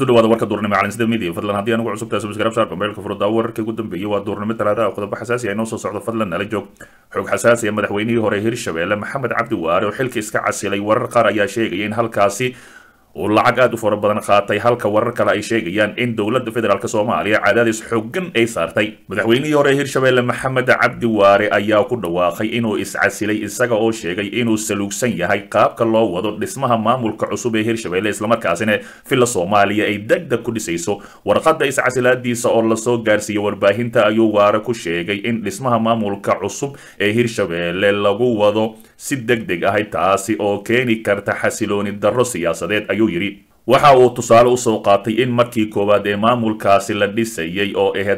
kusoo dhawaada warka duurnimo caalamsida media fadlan haddii anugu cusub tahay subscribe saar mobilka furo wararkii ugu dambeeyay waa duurnimo talaada oo qodobo xasaasi ah inoo soo socdo fadlan nala joog xog xasaasi ah madaxweynihii hore Hirshabelle Maxamed Cabdi Waare oo xilka iska casilay warar qaar ayaa sheegay in halkaasi oo lacag aad u fara badan qaatay halka warar kale ay sheegayaan in dowladda federaalka Soomaaliya cadaadis xooggan ay saartay madaxweynihii hore Hirshabelle Maxamed Cabdi Waare ayaa ku dhawaaqay inuu iscasilay isaga oo sheegay inuu saluugsan yahay qaabka loo wado dhismaha maamulka cusub ee Hirshabelle isla markaasina filla Soomaaliya ay degdeg ku dhisayso warqadda iscasilaadiisa oo la soo gaarsiiyay warbaahinta ayuu Waare ku sheegay in dhismaha maamulka cusub ee Hirshabelle lagu wado si degdeg ah taasi oo keeni karta xasilooni darro siyaasadeed ayuu yiri waxa uu tusaale u soo qaatay in markii koowaad ee maamulkaasi la dhisayay oo ahayd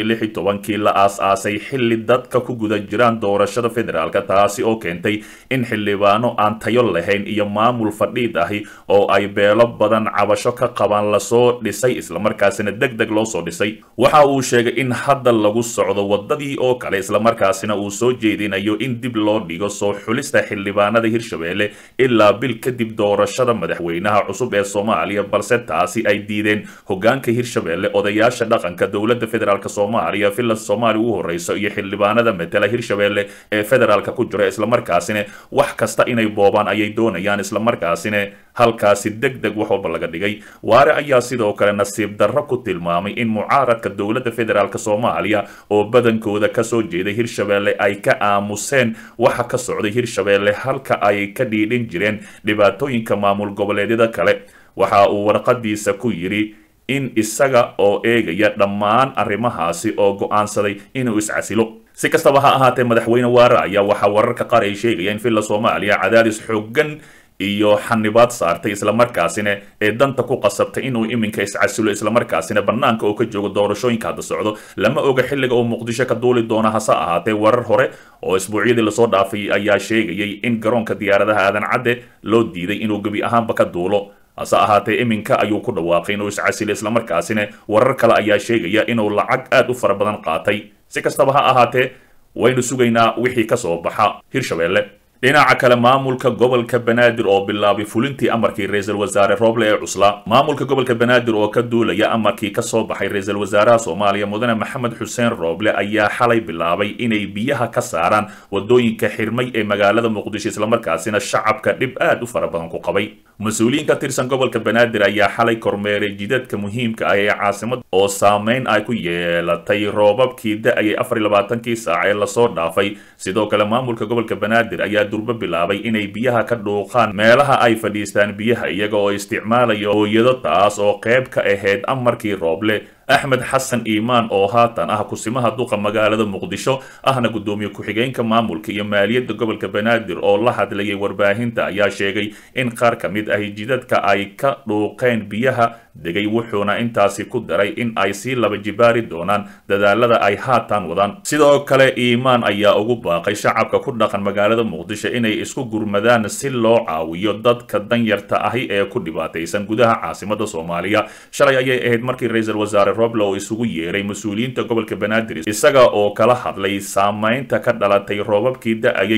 2016 la aas-aasay xilli dadka ku guda jiraan doorashada federaalka taasi oo keentay in xildhibaano aan tayo lahayn iyo maamul fadhiid ahi oo ay beelo badan cabasho ka qabaan la soo dhisay isla markaasina degdeg loo soo dhisay waxa uu sheegay in hadda lagu socdo wadadii oo kale isla markaasina uu soo jeedinayo in dib loo dhigo soo xulista xildhibaanada Hirshabelle ilaa bil kadib doorashada madaxweynaha cusub ee Soomaaliya balse taasi ay diideen hogaanka Hirshabelle odayaasha dhaqanka dowladda federaalka Soomaaliya filla Soomaaliya ugu horeyso iyo xildhibaanada metela Hirshabelle ee federaalka ku jira isla markaasina wax kasta inay boobaan ayay doonayaan isla markaasina halkaasi degdeg wax walba laga dhigay Waare ayaa sidoo kale nasiib darro ku tilmaamay in mucaaradka dowladda federaalka Soomaaliya oo badankooda ka soo jeeday Hirshabelle ay ka aamuseen waxa ka socday Hirshabelle halka ay ka dhiidhin jireen dhibaatooyinka maamul goboleedyada kale waxa uu warqadiisa ku yiri in isaga oo eegaya dhammaan arrimahaasi oo go'aansaday inuu iscasilo si kastaba ha ahaatee madaxweyne Waare ayaa waxa wararka qaar ay sheegayaan filla Soomaaliya cadaadis xooggan iyo xanibaad saartay isla markaasina ee danta ku qasabtay inuu iminka iscasilo isla markaasina banaanka oo ka joogo doorashooyinka hadda socdo lama oga xilliga oo Muqdisho ka duuli doona hase ahaatee warar hore oo isbuucyadii la soo dhaafay ayaa sheegayay in garoonka diyaaradaha aadan cadde loo diiday inuu gabi ahaanba ka duulo hase ahaatee iminka ayuu ku dhawaaqay inuu iscasilo isla markaasina warar kale ayaa sheegaya inuu lacag aad u fara badan qaatay si kastaba ha ahaatee waynu sugaynaa wixii ka soo baxa Hirshabelle dhinaca kale maamulka gobolka Banaadir oo bilaabay fulintii amarkii ra'iisul wasaare Roble ee cusla maamulka gobolka Banaadir oo ka duulaya amarkii ka soo baxay ra'iisul wasaaraha Soomaaliya mudane Maxamed Xuseen Roble ayaa xalay bilaabay inay biyaha ka saaraan wadooyinka xirmay ee magaalada Muqdisho isla markaasina shacabka dhib aad u fara badan ku qabay mas'uuliyiin ka tirsan gobolka Banaadir ayaa xalay kormeeray jidadka muhiimka ah ee caasimada oo saameyn ay ku yeelatay roobabkii da'ay 24 saac ee la soo dhaafay sidoo kale maamulka gobolka Banaadir ayaa durba bilaabay inay biyaha ka dhuuqaan meelaha ay fadhiistaan biyaha iyaga oo isticmaalaya hooyado taas oo qayb ka ahayd amarkii Roble Axmed Xasan Iimaan oo haatan ah kusimaha duqa magaalada Muqdisho ahna gudoomiye ku-xigeenka maamulka iyo maaliyadda gobolka Banaadir oo la hadlayay warbaahinta ayaa sheegay in qaar ka mid ah jidadka ay ka dhuuqeen biyaha degay wuxuuna intaasi ku daray in ay si laba jibaari doonaan dadaalada ay haatan wadaan sidoo kale Iimaan ayaa ugu baaqay shacabka ku dhaqan magaalada Muqdisho inay isku gurmadaan si loo caawiyo dadka danyarta ahi ee ku dhibaataysan gudaha caasimadda Soomaaliya shalay ayay ahayd markii ra'iisul wasaare Roble oo isugu yeeray mas'uuliyiinta gobolka Banaadir isaga oo kala hadlay saameynta ka dhalatay roobabkii da'ayay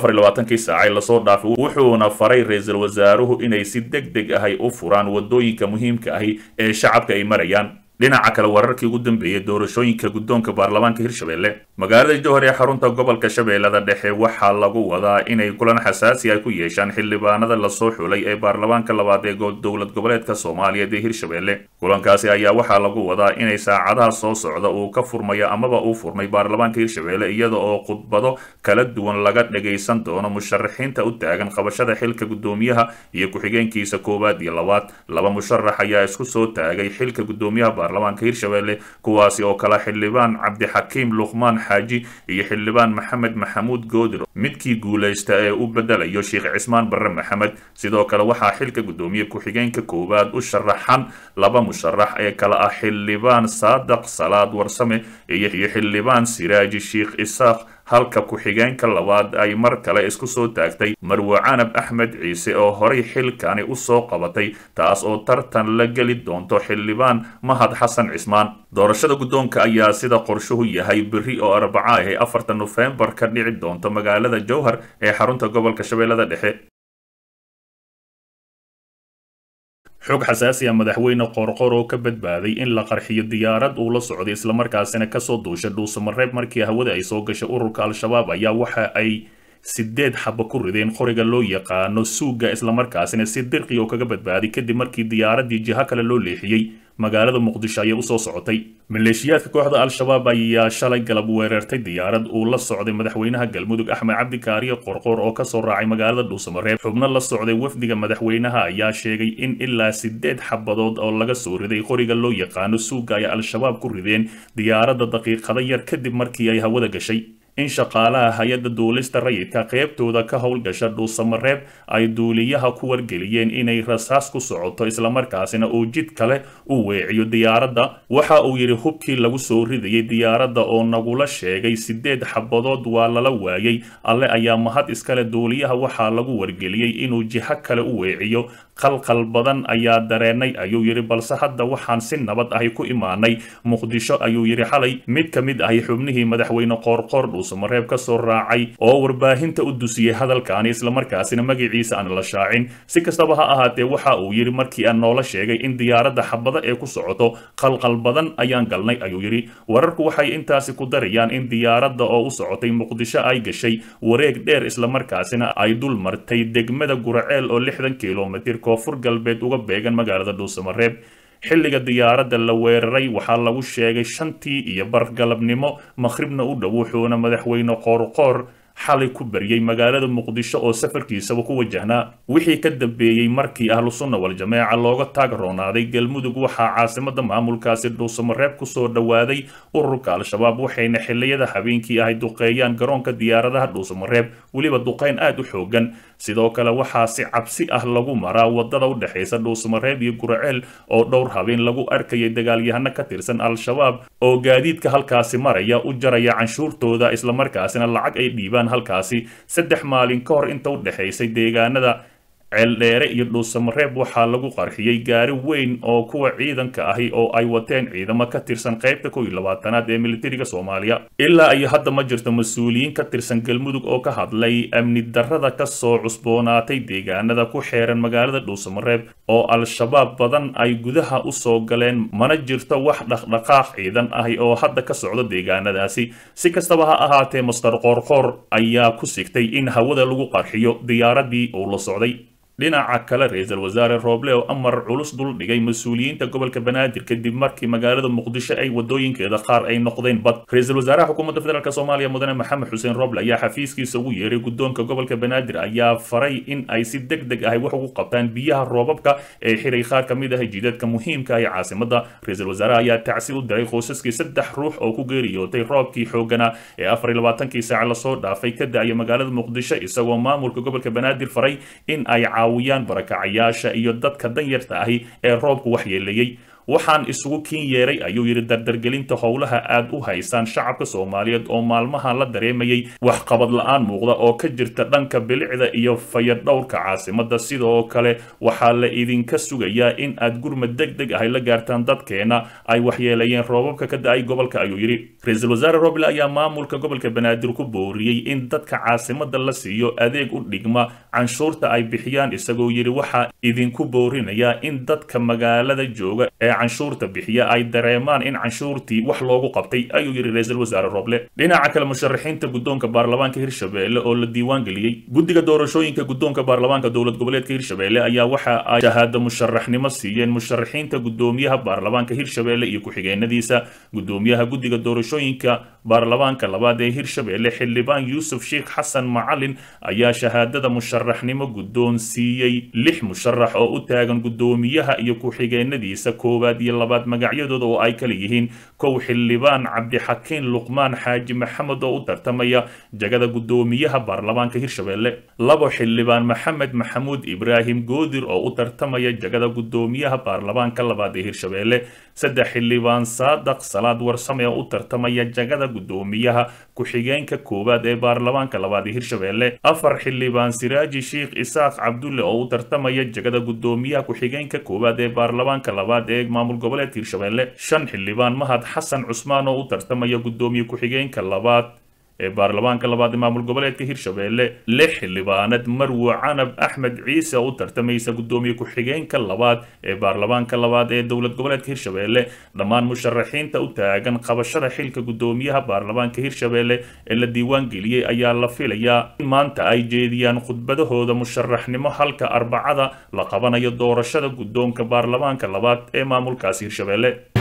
24 saac la soo dhaafay wuxuuna faray ra'iisul wasaaruhu inay si degdeg ah u furaan wadooyinka muhiimka ah ee shacabka ay marayaan dhinaca kale wararkii ugu dambeeyay doorashooyinka guddoonka baarlamaanka Hirshabelle magaalada Jowhar ee xarunta gobolka Shabeellada Dhexe waxa lagu wadaa inay kulan xasaasi ah ku yeeshaan xildhibaanada la soo xulay ee baarlamaanka labaad ee dowlad goboleedka Soomaaliya ee Hirshabelle kulankaasi ayaa waxa lagu wadaa inay saacadaha soo socda uu ka furmayo amaba uu furmay baarlamaanka Hirshabelle iyada oo khudbado kala duwan laga dhageysan doono musharaxiinta u taagan qabashada xilka gudoomiyaha iyo ku-xigeenkiisa koowaad iyo labaad laba musharax ayaa isku soo taagay xilka gudoomiyaha baarlamaanka Hirshabelle kuwaasi oo kala xildhibaan Cabdixakiim Luqmaan Xaaji iyo xildhibaan Maxamed Maxamuud Goodir midkii guuleysta ee u bedelayo Sheekh Cismaan Barre Maxamed sidoo kale waxa xilka gudoomiye ku-xigeenka koowaad u sharaxan laba musharax ee kala ah xildhibaan Saadaq Salaad Warsame iyo xildhibaan Siraaji Sheekh Isaaq halka ku-xigeenka labaad ay mar kale isku soo taagtay Marwo Canab Axmed Ciise oo horay xilkani u soo qabatay taas oo tartan la geli doonto xildhibaan Mahad Xasan Cismaan doorashada guddoonka ayaa sida qorshuhu yahay biri oo Arbaca ah 4 November ka dhici doonto magaalada Jowhar ee xarunta gobolka Shabeellada Dhexe xog xasaasi ah madaxweyne qorqor oo ka badbaaday in la qarxiyo diyaarad uu la socday islamarkaasina kasoo duushay dhuusamareeb markii hawada ay soo gashay ururka al-shabaab ayaa waxa ay 8 xabo ku rideen qoriga loo yaqaano suuga islamarkaasina si dirqi oo kaga badbaaday kadib markii diyaaradii jiha kale loo leexiyey magaalada muqdisho ayay usoo socotay maleeshiyaadka kooxda al-shabaab ayaa shalay galab weerartay diyaarad uu la socday madaxweynaha galmudug axmed cabdi kaariye qorqor oo kasoo raacay magaalada dhuusamareeb xubno la socday wafdiga madaxweynaha ayaa sheegay in ilaa 8 xabadood oo laga soo riday qoriga loo yaqaano suuga ay al-shabaab ku rideen diyaaradda daqiiqada yar kadib markii ay hawada gashay in shaqaalaha hay-adda duulista rayidka qaybtooda ka howlgasha dhuusamareeb ay duuliyaha ku wargeliyeen inay rasaas ku socoto islamarkaasina uu jid kale u weeciyo diyaaradda waxa uu yidhi hubkii lagu soo ridayay diyaaradda oo nagula sheegay 8 xabadood waa lala waayay alle ayaa mahad iskale duuliyaha waxaa lagu wargeliyey inuu jiho kale u weeciyo qalqal badan ayaa dareenay ayuu yidhi balse hadda waxaan si nabad ahi ku imaanay muqdisho ayuu yidhi xalay mid ka mid ahi xubnihii madaxweyne qoorqoor dhuusamareeb ka soo raacay oo warbaahinta u dusiyey hadalkaani islamarkaasina magaciisa aan la shaacin si kastaba ha ahaatee waxa uu yidhi markii aan noola sheegay in diyaaradda xabada ee ku socoto qalqal badan ayaan galnay ayuu yidhi wararku waxay intaasi ku darayaan in diyaaradda oo u socotay muqdisho ay gashay wareeg dheer islamarkaasina ay dul martay degmada guraceel oo 60 kilomitir koonfur galbeed uga beegan magaalada dhuusamareeb xilliga diyaaradda la weeraray waxaa lagu sheegay 5:15 galabnimo maqribna u dhow wuxuuna madaxweyne qorqor xalay ku bariyay magaalada muqdisho oo safarkiisaba ku wajahnaa wixii ka dambeeyay markii ahlu sunna wal jameeca looga taageeronaaday galmudug waxaa caasimada maamulkaasi dhuusamareeb ku soo dhawaaday ururka al-shabaab waxayna xilliyada habeenkii ahay duqeeyaan garoonka diyaaradaha dhuusamareeb weliba duqeyn aad u xoogan sidoo kale waxaa si cabsi ah lagu maraa wadada u dhaxaysa dhuusamareeb iyo guraceel oo dhowr habeen lagu arkayay dagaalyahano ka tirsan al-shabaab oo gaadiidka halkaasi maraya u jaraya canshuurtooda islamarkaasina lacag ay dhiibaan halkaasi 3 maalin ka hor inta u dhaxaysay deegaanada ceeldheere iyo dhuusamareeb waxaa lagu qarxiyey gaari weyn oo kuwa ciidanka ahi oo ay wateen ciidamo ka tirsan qaybta 12aad ee militariga Soomaaliya ilaa ay hadda ma jirto mas'uuliyiin ka tirsan galmudug oo ka hadlay amni darrada ka soo cusboonaatay deegaanada ku xeeran magaalada dhuusamareeb oo al-shabaab badan ay gudaha u soo galeen mana jirto wax dhaqdhaqaaq ciidan ahi oo hadda ka socdo deegaanadaasi si kastaba ha ahaatee Mr. Qorqor ayaa ku sigtay in hawada lagu qarxiyo diyaaradii uu la socday dhinaca kale ra'iisul wasaare Roble oo amar culus dul dhigay mas'uuliyiinta gobolka Banaadir kadib markii magaalada Muqdisho ay wadooyinkeeda qaar ay noqdeen bad ra'iisul wasaaraha xukuumadda federaalka Soomaaliya mudane Maxamed Xuseen Roble ayaa xafiiskiisa ugu yeeray gudoonka gobolka Banaadir ayaa faray in ay si degdeg ah wax ugu qabtaan biyaha roobabka ee xiray qaar kamid ah jidadka muhiimka ah ee caasimada ra'iisul wasaaraha ayaa tacsi u diray qoysaskii 3 ruux oo ku geeriyootay roobkii xoogana ee 24 saac la soo dhaafay ka da'ay magaalada Muqdisho isagoo maamulka gobolka Banaadir faray in ay caawiyaan barakacayaasha iyo dadka danyarta ahi ee roobku waxyeeleeyay waxaan isugu kiin yeeray ayuu yiri dardargelinta howlaha aad u haysaan shacabka Soomaaliyeed oo maalmaha la dareemayay wax qabad la'aan muuqda oo ka jirta dhanka bilicda iyo fayadhowrka caasimada sidoo kale waxa la idinka sugayaa in aad gurmad degdeg ah la gaartaan dadkeena ay waxyeelayeen roobabka ka da'ay gobolka ayuu yiri ra'iisul wasaare Roble ayaa maamulka gobolka Banaadir ku booriyay in dadka caasimada la siiyo adeeg u dhigma canshuurta ay bixiyaan isagoo yiri waxa idinku boorinaya in dadka magaalada jooga canshuurta bixiya ay dareemaan in canshuurtii wax loogu qabtay ayuu yiri ra'iisul wasaare Roble dhinaca kale musharaxiinta gudoonka baarlamaanka Hirshabelle oo la diiwaan galiyay guddiga doorashooyinka gudoonka baarlamaanka dowlad goboleedka Hirshabelle ayaa waxa ay shahaado musharaxnimo siiyeen musharaxiinta gudoomiyaha baarlamaanka Hirshabelle iyo ku-xigeenadiisa gudoomiyaha guddiga doorashooyinka baarlamaanka labaad ee Hirshabelle xildhibaan Yuusuf Sheekh Xasan Macalin ayaa shahaadada musharaxnimo gudoon siiyay 6 musharax oo u taagan gudoomiyaha iyo ku-xigeenadiisa iyo labaad magacyadooda oo ay kala yihiin kow xildhibaan Cabdixakiin Luqmaan Xaaji Maxamed oo u tartamaya jagada gudoomiyaha baarlamaanka Hirshabelle labo xildhibaan Maxamed Maxamuud Ibraahim Goodir oo u tartamaya jagada gudoomiyaha baarlamaanka labaad ee Hirshabelle saddex xildhibaan Saadaq Salaad Warsame oo u tartamaya jagada gudoomiyaha ku-xigeenka koowaad ee baarlamaanka labaad ee Hirshabelle afar xildhibaan Siraaji Sheekh Isaaq Cabdulle oo u tartamaya jagada gudoomiyaha ku-xigeenka koowaad ee baarlamaanka labaad ee maamul goboleedka Hirshabelle 5 xildhibaan Mahad Xasan Cusmaan oo u tartamaya gudoomiye ku-xigeenka labaad ee baarlamaanka labaad ee maamul goboleedka hirshabelle lix xildhibaanad marwo canab axmed ciise u tartamaysa gudoomiye ku-xigeenka labaad ee baarlamaanka labaad ee dowlad goboleedka hirshabelle dhammaan musharaxiinta u taagan qabashada xilka gudoomiyaha baarlamaanka hirshabelle ee la diiwaan geliyey ayaa la filayaa in maanta ay jeediyaan khudbadahooda musharaxnimo halka arbacada la qabanayo doorashada guddoonka baarlamaanka labaad ee maamulkaasi hirshabelle